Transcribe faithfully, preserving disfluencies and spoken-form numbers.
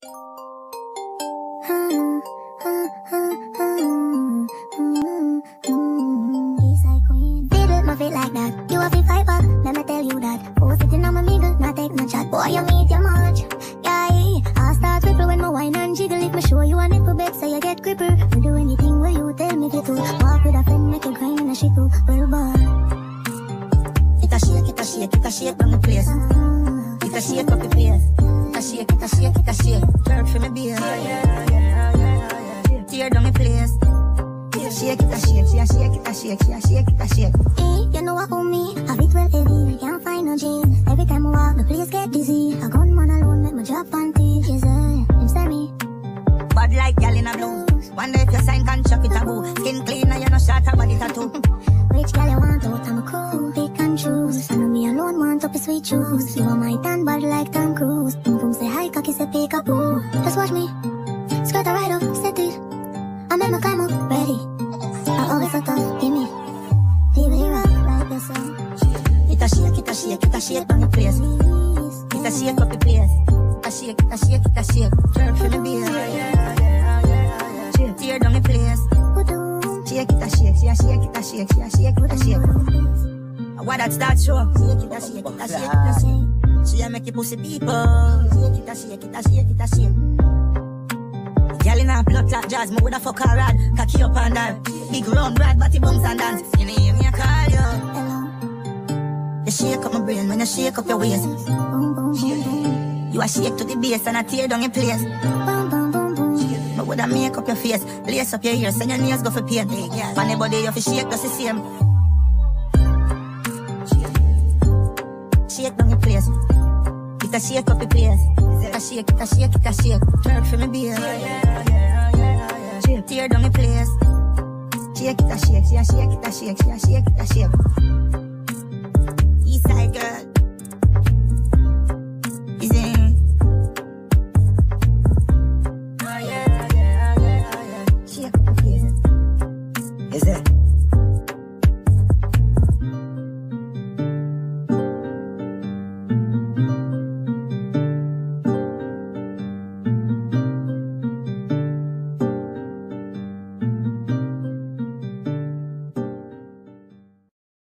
It like that, you have to fight back. Let me tell you that. Oh, sitting on my mingle, not take no chat. Boy, you meet your much. Yeah, I start ripple when my wine and jiggle. If me show you a nipple bed, so you get gripper. I'll do anything where you tell me to do. Walk with a friend, make you grind in a shit too. Well, boy, it a shake, it a shake, it a shake on the place. It a shake up the place. It a shake, it a shake, it a shake. Work for me beer. Tear down the place. Shake it, a shake, she a shake it, a shake, she a shake it, a shake. Hey, you know what on me? Have it well heavy, can't find no jeans. Every time I walk, the place get dizzy. A gunman alone make my job panty. Yes, sir, him say me bad like gal in a blues. Wonder if your sign can chop it a boo. Skin clean and you no shot a body tattoo. Which gal you want out, I'm a cool. Pick and choose. I know me alone want up a sweet juice. You are my tan bad like Tom Cruise. Boom boom say hi, cocky say pick a boo. Just watch me, skirt a ride up, set it. I make my climb up, ready. I always so tough, give me. Leave it rock, right there, so. It a shake, it a shake, it a shake on the place. It a shake up the place. It a shake, it a shake, it a shake. Jerk for the beer. Tear down the place. Shake it a shake, she a shake, it a shake, she a shake, it a shake. What that's that show? Shake it a shake, it a shake, it a shake. She a make you pussy people. Shake it a shake, it a shake, it a shake. Girl in a blood clot jazz, me woulda fuck her rad. Cocky up and down, big round rad, body bumps and dance. You know me, I call you. You shake up my brain when you shake up your waist. You a shake to the base and I tear down your place. Me woulda make up your face, lace up your ears, and your nails go for pain. Funny body you fi shake just the same. Shake down your place. It a shake up the place. It a shake, it a shake, it a shake. Work for me beer. Tear down the place. Shake it a shake, she a shake it a shake, she a shake it a shake.